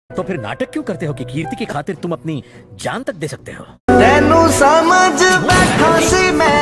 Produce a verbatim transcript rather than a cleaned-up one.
तो फिर नाटक क्यों करते हो कि कीर्ति की खातिर तुम अपनी जान तक दे सकते हो? तेनू समझ बैठा सी मैं